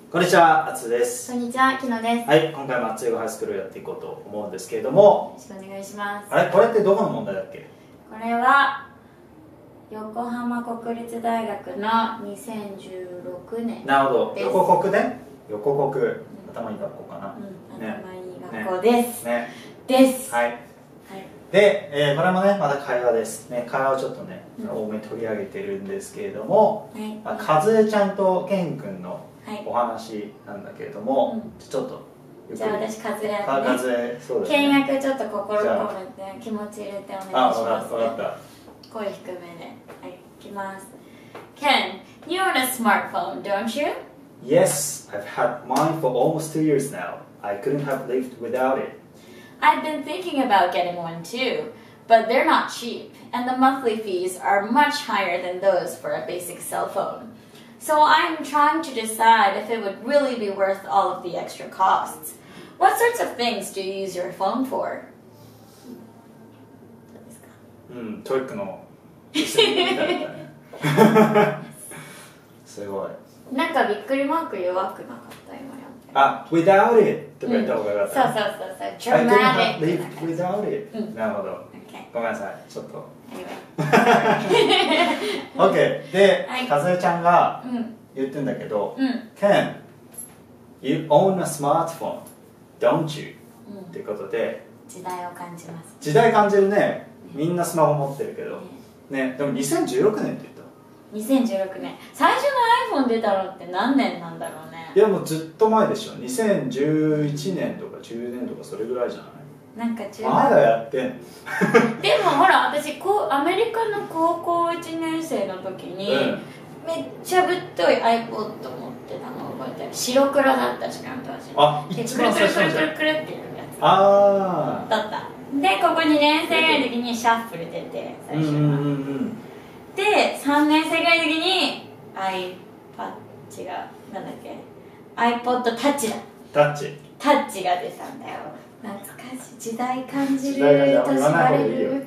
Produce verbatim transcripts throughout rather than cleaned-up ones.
こんにちは、あつです。 こんにちは、きのです。 はい、今回も熱い語ハイスクールをやっていこうと思うんですけれども、 よろしくお願いします。 あれ、これってどこの問題だっけ？ これは横浜国立大学のにせんじゅうろくねん。 なるほど、横国ね。横国、うん、頭いい学校かな。 うん、ね、頭いい学校です。 ね。 ねです。 はい。はい、で、えー、これもね、また会話ですね。会話をちょっとね、うん、多めに取り上げてるんですけれども、はい、まあ、かずえちゃんとけんくんのお話なんだけれども、はい、うん、ちょっとじゃあ私カズレカズレ、そうですね。 見学ちょっと心込めて気持ち入れてお願いします、ね。 あ、分かった。 声低めで、はい、いきます。Ken, you own a smartphone, don't you? Yes, I've had mine for almost two years now. I couldn't have lived without it. I've been thinking about getting one too, but they're not cheap, and the monthly fees are much higher than those for a basic cell phone. So I'm trying to decide if it would really be worth all of the extra costs. What sorts of things do you use your phone for? うん、トイックのみたいだね。すごい。 なんかびっくりマーク弱くなかった今やって。 あ、without it とか言った方がよかった。 そうそうそうそう。dramatic。 I couldn't have lived without it。なるほど。ごめんなさい、ちょっと。OK で、かずえちゃんが言ってんだけど、Ken, you own a smartphone, don't you? っていうことで、 時代を感じます。 時代感じるね。みんなスマホ持ってるけど、ね、でもにせんじゅうろくねんって言った。 にせんじゅうろくねん。最初の iPhone 出たのって何年なんだろうね。 いやもうずっと前でしょ。にせんじゅういちねんとかじゅうねんとかそれぐらいじゃない？ なんか中まだやってんの。 でもほら私こうアメリカの高校いちねん生の時に、うん、めっちゃぶっとい iPod 持ってたの覚えてる。白黒だったしかも当時。 あ、一番最初のくるくるくるくるっていうやつあだった。でここにねん生ぐらいの時にシャッフル出て最初は、うんうんうん、でさんねん生ぐらいの時に iPad がなんだっけ iPod タッチだタッチタッチが出たんだよ。懐かしい時代感じる年バレる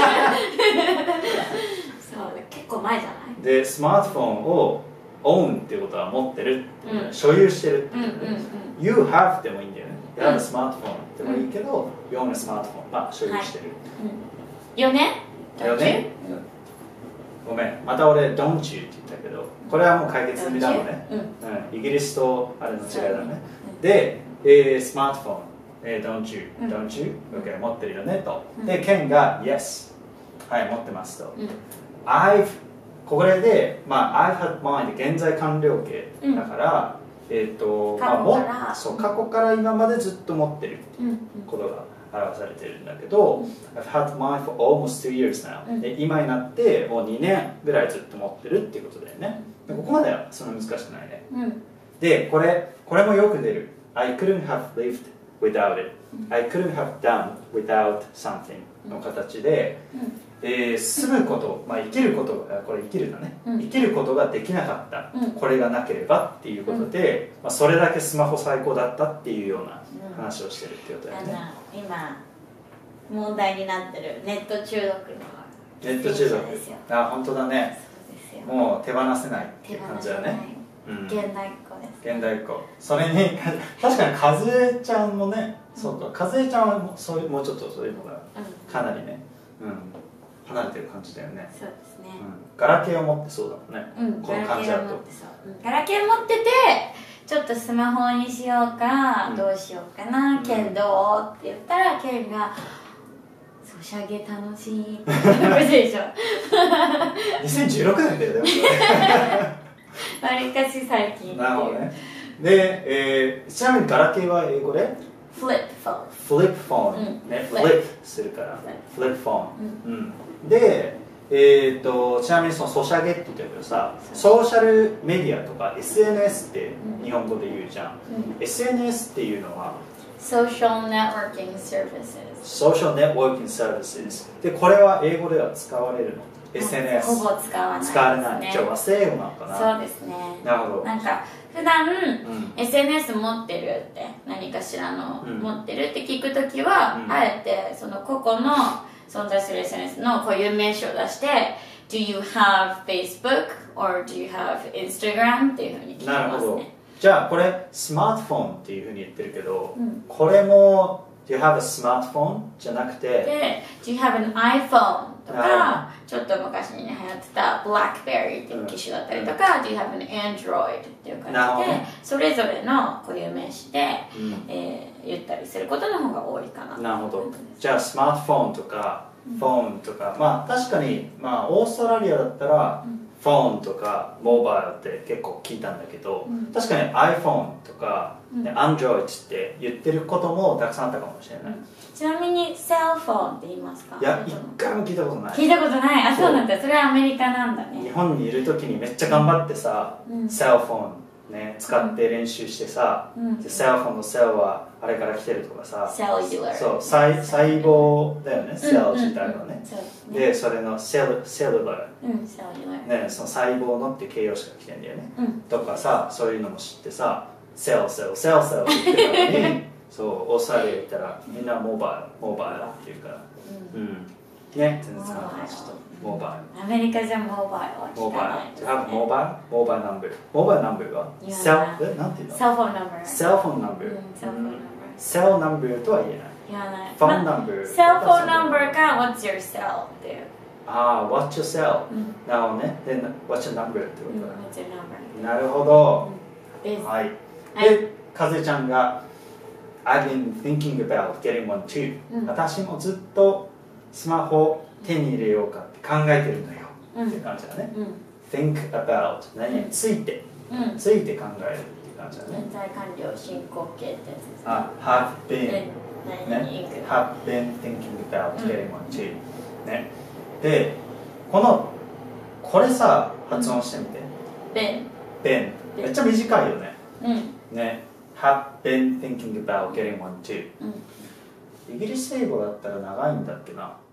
そう結構前じゃないでスマートフォンを own っていうことは持ってる、うん、所有してるっていう、うんうんうん、You have でもいいんだよね。You have a smartphone でもいいけど、うん、You own a smartphone まあ所有してる、 はいうん、よねよね、うん、ごめんまた俺 don't you って言ったけどこれはもう解決済みだもんね、うんうん、イギリスとあれの違いだね、うん、で、えー、スマートフォンえー、don't you, don't you? OK、持ってるよねと。で、ケンが Yes、はい、持ってますと。I've、これで、まあ、I've had mine で現在完了形だから、えっと、まあ、もそう過去から今までずっと持ってるっていうことが表されてるんだけど、I've had mine for almost two years now、で今になってもうにねんぐらいずっと持ってるっていうことだよね。でここまではそんな難しくないね。で、これ、これもよく出る。I couldn't have lived without it、うん、I couldn't have done without something の形で、うんえー、住むこと、まあ、生きることがこれ生きるだね、うん、生きることができなかった、うん、これがなければっていうことで、うんまあ、それだけスマホ最高だったっていうような話をしてるっていうことだよね、 うん、今問題になってるネット中毒のネット中毒ですよ。あ、本当だね。そうですよ。もう手放せないっていう感じだね。 うん、現代っ子です。 現代っ子。それに確かにかずえちゃんもね、うん、そうか、かずえちゃんはそういうもうちょっとそういうのがかなりね、うん、離れてる感じだよね。 そうですね。 うん、ガラケーを持ってそうだもんね。 うん、 この感じだと。 ガラケー持ってて、ちょっとスマホにしようか、うん、どうしようかな、ケンどうって言ったらケンが。ソシャゲ楽しいって言うでしょ。 にせんじゅうろくねんだよでも。 わりかし最近なるほどね。で、えー、ちなみにガラケーは英語でフリップフォンフリップフォン、ね、フリップするからフリップフォン、うんうん、で、えー、とちなみにそのソシャゲって言ったけどさソーシャルメディアとか エスエヌエス って日本語で言うじゃん、うん、エスエヌエス っていうのは Social Networking Services Social Networking Services でこれは英語では使われるのエスエヌエスほぼ使わないですね。 使われない。じゃあ和製英語なのかな。 そうですね。 なるほど。 なんか普段、うん、エスエヌエス 持ってるって何かしらの、うん、持ってるって聞くときは、うん、あえてその個々の存在する エスエヌエス の固有名詞を出して Do you have Facebook or do you have Instagram っていうふうに聞きますね。 じゃあこれスマートフォンっていうふうに言ってるけど、 うん、 これも Do you have a smartphone? じゃなくてで Do you have an iPhone? とかちょっと昔に流行ってた BlackBerry っていう機種だったりとか、うん、Do you have an Android? っていう感じでそれぞれの固有名詞で、うんえー、言ったりすることの方が多いかな。 なるほど。じゃあスマートフォンとか、うん、フォンとかまあ確かに、まあ、オーストラリアだったら、うんフォンとかモバイルって結構聞いたんだけど、うん、確かに iPhone とか、うん、Android って言ってることもたくさんあったかもしれない、うん、 ちなみにセルフォンって言いますか？ いや、一回も聞いたことない。 聞いたことない。あ、そうなんだ。それはアメリカなんだね。 日本にいる時にめっちゃ頑張ってさ、うん、セルフォンね、使って練習してさ、うん、セルフォンのセルはあれから来てるとかさ、 セルユラー、 そう、細細胞だよね、セル自体のね。で、それのセル、セルラー、 セルユラー、 ね、その細胞のって形容詞が来てるんだよね、うん、とかさ、そういうのも知ってさ、セル、セル、セル、セルって言ってたのに、そう、オーストラリア行ったらみんなモバイル、モバイルって言うから、うん、うん、ね、全然使わない人。モバイル。 アメリカじゃモバイルは聞かない。 Do you have mobile? Mobile number. Mobile number は Cell、なんていうの Cell phone number. Cell phone number. Cell number とは言えない。 言わない。 Phone number. Cell phone number か What's your cell っていう。 ああ、What's your cell? なるほどね。で、What's your number ってことだ。 What's your number? なるほど。はい。で、かずえちゃんが I've been thinking about getting one too. 私もずっとスマホ手に入れようかって考えてるのよ、うん、っていう感じだね、うん、think about 何について、うん、ついて考えるっていう感じだね。 現在完了進行形ってやつですね。 あ、have been ね have been thinking about getting one too、うん、ね。で、このこれさ発音してみて、 been been めっちゃ短いよね、 うん、 ね have been thinking about getting one too、うん、イギリス英語だったら長いんだっけな。